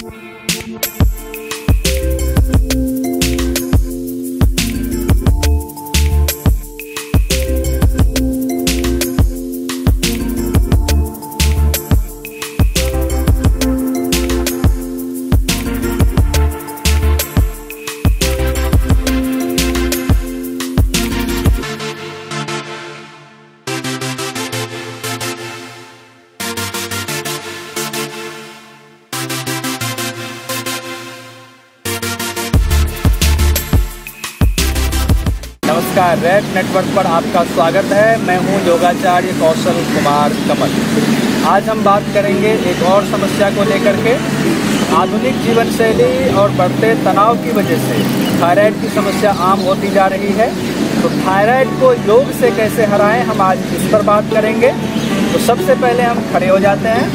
नमस्कार, rat network पर आपका स्वागत है। मैं हूं योगाचार्य कौशल कुमार कमल। आज हम बात करेंगे एक और समस्या को लेकर के। आधुनिक जीवन शैली और बढ़ते तनाव की वजह से थायराइड की समस्या आम होती जा रही है। तो थायराइड को योग से कैसे हराएं, हम आज इस पर बात करेंगे। तो सबसे पहले हम खड़े हो जाते हैं।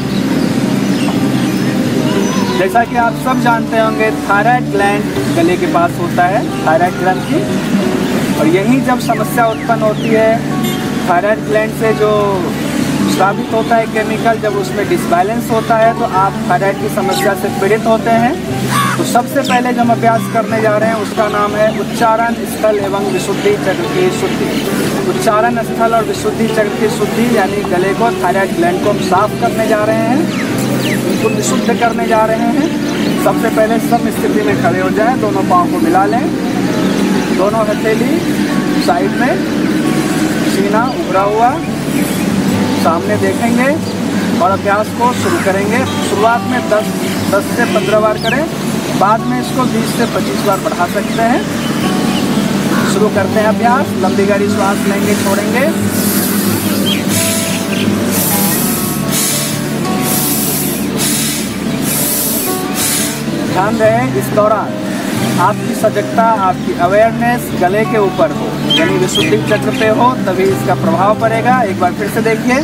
जैसा कि आप सब जानते होंगे, थायराइड ग्लैंड गले के पास होता है, थायराइड ग्रंथि। और यही जब समस्या उत्पन्न होती है, थायराइड ग्लैंड से जो स्रावित होता है केमिकल, जब उसमें डिसबैलेंस होता है तो आप थायराइड की समस्या से पीड़ित होते हैं। तो सबसे पहले जो हम अभ्यास करने जा रहे हैं उसका नाम है उच्चारण स्थल एवं विशुद्धि चक्र की शुद्धि। उच्चारण स्थल और विशुद्धि चक्र की शुद्धि यानी गले को, थायराइड ग्लैंड को हम साफ करने जा रहे हैं, उनको विशुद्ध करने जा रहे हैं। सबसे पहले सम स्थिति में खड़े हो जाएं, दोनों पाँव को मिला लें, दोनों हथेली साइड में, सीना उभरा हुआ, सामने देखेंगे और अभ्यास को शुरू करेंगे। शुरुआत में 10 से 15 बार करें, बाद में इसको 20 से 25 बार बढ़ा सकते हैं। शुरू करते हैं अभ्यास। लंबी गहरी श्वास लेंगे, छोड़ेंगे। ध्यान रहे इस दौरान आपकी सजगता, आपकी अवेयरनेस गले के ऊपर हो, यानी विशुद्धि चक्र पे हो, तभी इसका प्रभाव पड़ेगा। एक बार फिर से देखिए।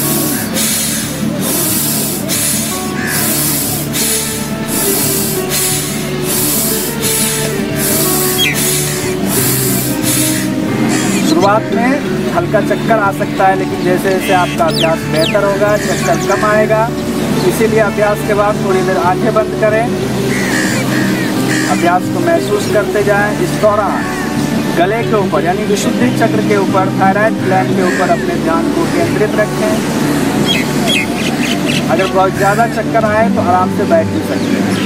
शुरुआत में हल्का चक्कर आ सकता है, लेकिन जैसे जैसे आपका अभ्यास बेहतर होगा चक्कर कम आएगा। इसीलिए अभ्यास के बाद थोड़ी देर आंखें बंद करें, अभ्यास को महसूस करते जाएं। इस दौरान गले के ऊपर यानी विशुद्धि चक्र के ऊपर, थायराइड ग्लैंड के ऊपर अपने ध्यान को केंद्रित रखें। अगर बहुत ज़्यादा चक्कर आए तो आराम से बैठ भी सकते हैं।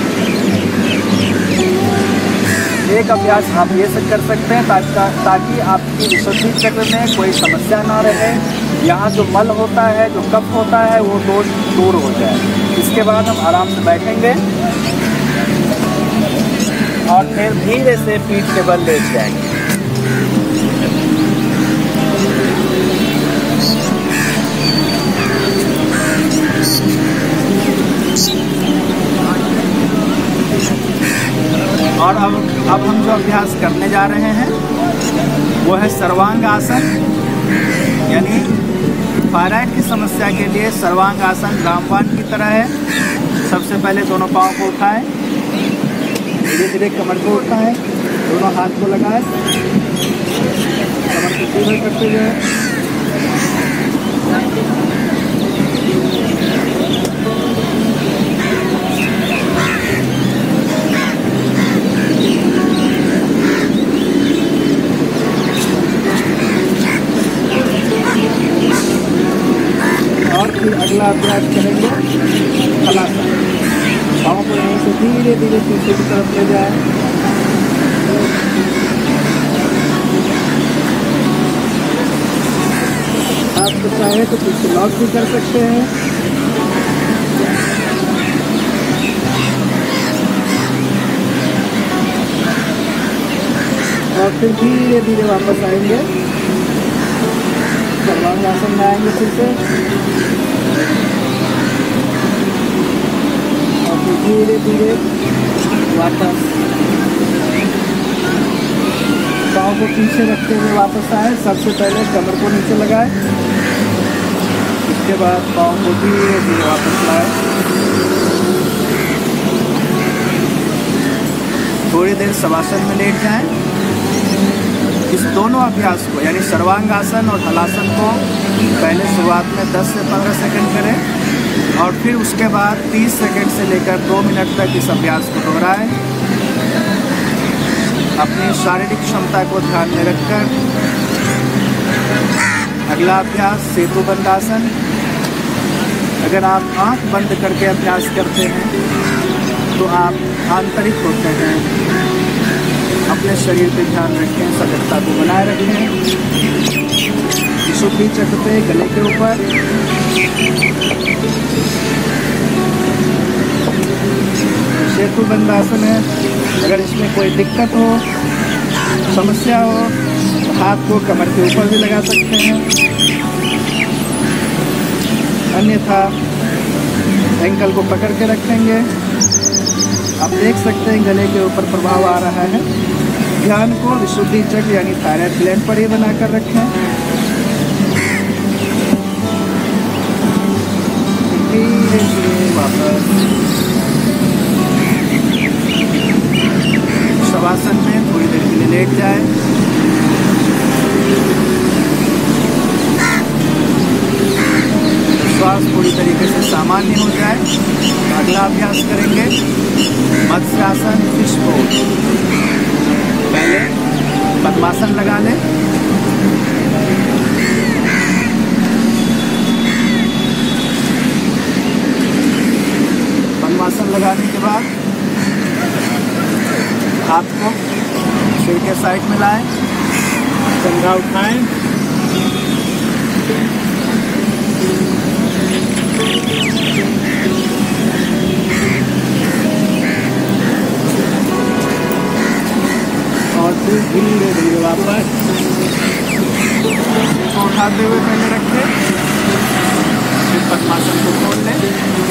एक अभ्यास आप ये से कर सकते हैं ताकि आपकी विशुद्धि चक्र में कोई समस्या ना रहे। यहाँ जो मल होता है, जो कफ होता है, वो दोष दूर हो जाए। इसके बाद हम आराम से बैठेंगे और फिर धीरे से पीठ के बल लेट जाएंगे। और अब हम जो अभ्यास करने जा रहे हैं वो है सर्वांग आसन, यानी थायराइड की समस्या के लिए सर्वांग आसन रामबाण की तरह है। सबसे पहले दोनों पाँव को उठाएं, धीरे धीरे कमर को उठाएं, दोनों हाथ को लगाएं, कमर को सीधा करते जाएं। और फिर अगला अभ्यास करेंगे हलासन। पाँव को यहीं से धीरे धीरे पीछे की तरफ ले जाए। आप तो चाहे तो पीछे लॉक भी कर सकते हैं। और फिर धीरे धीरे वापस आएंगे, सर्वांग आसन में आएंगे फिर से। और फिर धीरे धीरे वापस पाँव को पीछे रखते हुए वापस आए। सबसे पहले कमर को नीचे लगाए, इसके बाद पाँव को धीरे धीरे वापस लाए। थोड़ी देर शवासन में लेट जाएं। इस दोनों अभ्यास को यानी सर्वांग आसन और हलासन को पहले शुरुआत में 10 से 15 सेकंड करें, और फिर उसके बाद 30 सेकंड से लेकर 2 मिनट तक इस अभ्यास को दोहराएं। अपनी शारीरिक क्षमता को ध्यान में रखकर अगला अभ्यास सेतु बंद आसन। अगर आप आंख बंद करके अभ्यास करते हैं तो आप आंतरिक होते हैं। अपने शरीर पे ध्यान रखें, सजगता को बनाए रखें। विशुद्धि चक्र पे गले के ऊपर सेतु बंद आसन है। अगर इसमें कोई दिक्कत हो, समस्या हो तो हाथ को कमर के ऊपर भी लगा सकते हैं, अन्यथा एंकल को पकड़ के रखेंगे। आप देख सकते हैं गले के ऊपर प्रभाव आ रहा है। ध्यान को विशुद्धि चक्र यानी थायराइड ग्लैंड पर ही बनाकर रखें। धीरे धीरे वापस शवासन में थोड़ी देर के लिए लेट जाए। श्वास पूरी तरीके से सामान्य हो जाए तो अगला अभ्यास करेंगे मत्स्यासन, फिश पोज। पहले पद्मासन लगा लें। पद्मासन लगाने के बाद हाथ को सिर के साइड में लाएं, कंधा उठाएं, और फिर धीरे धीरे वापस इसको उठाते हुए पहले रखें, फिर पद्मासन को खोल लें।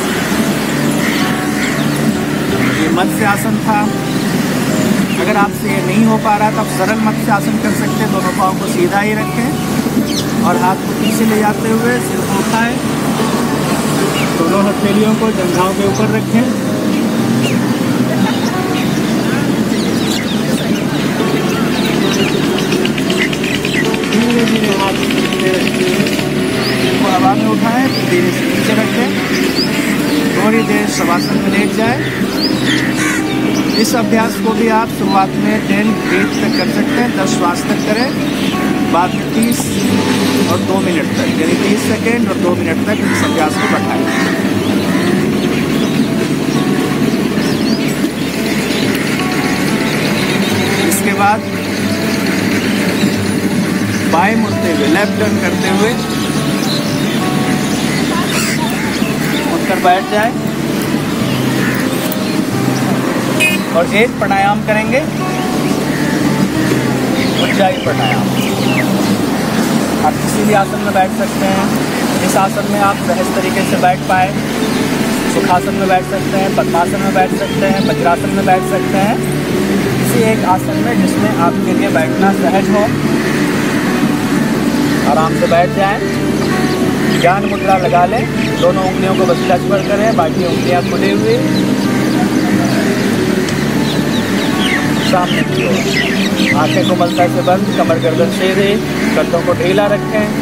ये मत्स्य आसन था। अगर आपसे ये नहीं हो पा रहा तो आप सरल मत्स्य आसन कर सकते हैं। दोनों पाँव को सीधा ही रखें और हाथ को पीछे ले जाते हुए सिर को उठाएं। दोनों हथेलियों को जंघाओं के ऊपर रखें। धीरे धीरे हाथ को हवा में उठाएं, फिर धीरे से नीचे रखें। थोड़ी देर शवासन में लेट जाए। इस अभ्यास को भी आप शुरुआत में 10 ब्रीथ तक कर सकते हैं, 10 श्वास तक करें। बाद में 30 और 2 मिनट तक, यानी 30 सेकेंड और 2 मिनट तक इस अभ्यास को बढ़ाएं। इसके बाद बाएं मुड़ते हुए, लेफ्ट टर्न करते हुए उठकर बैठ जाए और एक प्राणायाम करेंगे, उज्जाई प्राणायाम। आप किसी भी आसन में बैठ सकते हैं। इस आसन में आप सहज तरीके से बैठ पाए। सुखासन में बैठ सकते हैं, पद्मासन में बैठ सकते हैं, वज्रासन में बैठ सकते हैं। किसी एक आसन में जिसमें आपके लिए बैठना सहज हो, आराम से बैठ जाएं। ज्ञान मुद्रा लगा लें। दोनों उंगलियों को बस टच पर करें, बाकी उंगलियां खुली हुई सामने की ओर। आंखें कोमलता से बंद, कमर गर्दन सीधी, कंधों को ढीला रखें।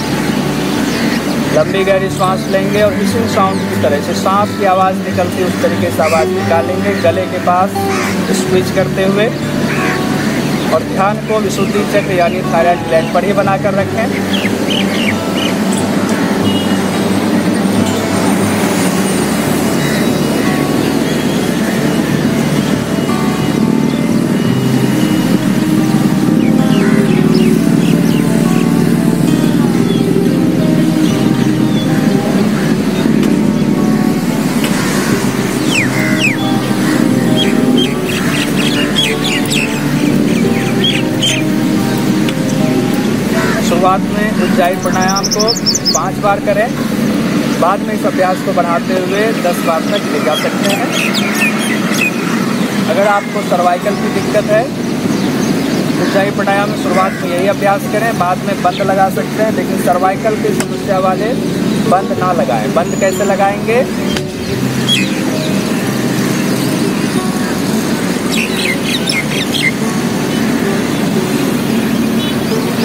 लंबी गहरी सांस लेंगे और हिसिंग साउंड की तरह से सांस की आवाज़ निकलती है उस तरीके से आवाज़ निकालेंगे, गले के पास स्क्वीज करते हुए। और ध्यान को विशुद्धि चक्र यानी थायराइड ग्लैंड पर ही बनाकर रखें। शुरुआत में उज्जाई प्राणायाम को 5 बार करें। बाद में इस अभ्यास को बढ़ाते हुए 10 बार तक ले जा सकते हैं। अगर आपको सर्वाइकल की दिक्कत है, उज्जाई प्राणायाम में शुरुआत में यही अभ्यास करें, बाद में बंद लगा सकते हैं। लेकिन सर्वाइकल की समस्या वाले बंद ना लगाएं। बंद कैसे लगाएंगे?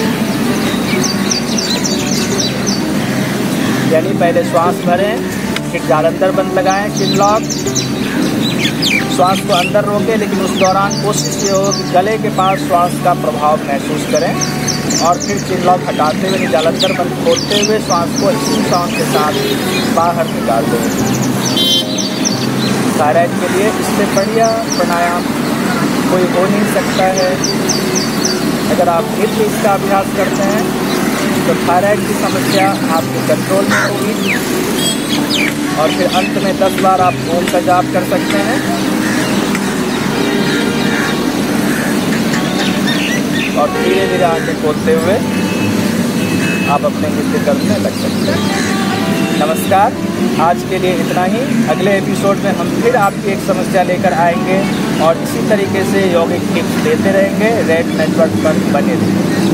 यानी पहले श्वास भरें, फिर जालंधर बंद लगाएं, चिन लॉक। श्वास को अंदर रोकें, लेकिन उस दौरान कोशिश ये हो कि गले के पास श्वास का प्रभाव महसूस करें और फिर चिन लॉक हटाते हुए जालंधर बंद खोलते हुए श्वास को अच्छी साउंड के साथ बाहर निकाल दें। थायराइड के लिए इससे बढ़िया प्राणायाम कोई हो नहीं सकता है। अगर आप नित्य इसका अभ्यास करते हैं तो थायराइड की समस्या आपके कंट्रोल में होगी। और फिर अंत में 10 बार आप ओम का जाप कर सकते हैं और धीरे धीरे आंखें खोलते हुए आप अपने नित्य कर्म में लग सकते हैं। नमस्कार, आज के लिए इतना ही। अगले एपिसोड में हम फिर आपकी एक समस्या लेकर आएंगे और इसी तरीके से यौगिक टिप्स देते रहेंगे। रेड नेटवर्क पर बने रहिए।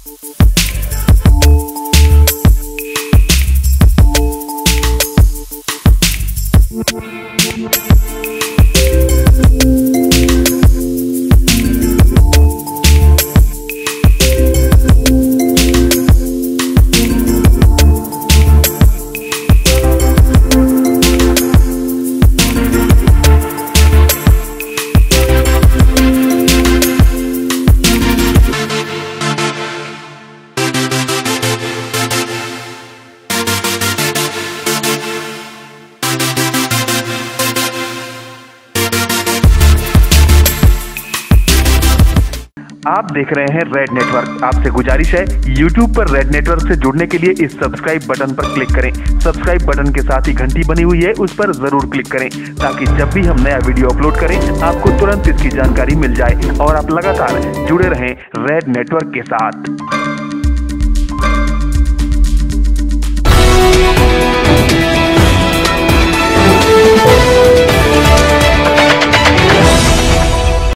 आप देख रहे हैं रेड नेटवर्क। आपसे गुजारिश है, YouTube पर रेड नेटवर्क से जुड़ने के लिए इस सब्सक्राइब बटन पर क्लिक करें। सब्सक्राइब बटन के साथ ही घंटी बनी हुई है, उस पर जरूर क्लिक करें ताकि जब भी हम नया वीडियो अपलोड करें आपको तुरंत इसकी जानकारी मिल जाए और आप लगातार जुड़े रहें रेड नेटवर्क के साथ।